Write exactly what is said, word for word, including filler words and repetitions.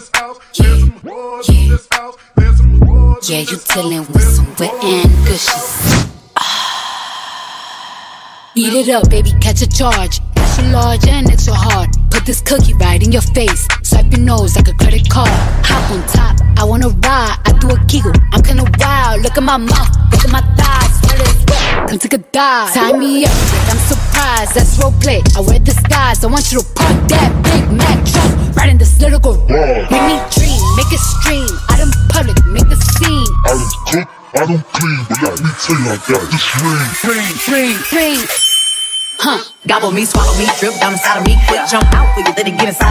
Yeah, you dealing with some wet and gushes. Beat it up, baby, catch a charge. Extra large and extra hard. Put this cookie right in your face. Swipe your nose like a credit card. Hop on top, I wanna ride. I do a giggle, I'm kinda wild. Look at my mouth, look at my thighs. Sweat is wet, come take a dive. Tie me up, like I'm surprised. That's roleplay, I wear disguise. I want you to park that Big Mac truck right in this little garage. Make me dream, make it stream. Out in public, make the scene. I don't cook, I don't clean, but let me tell you, I got this ring. Ring, ring, ring. Huh. Gobble me, swallow me, drip down inside of me. Quick jump out for you, let it get inside.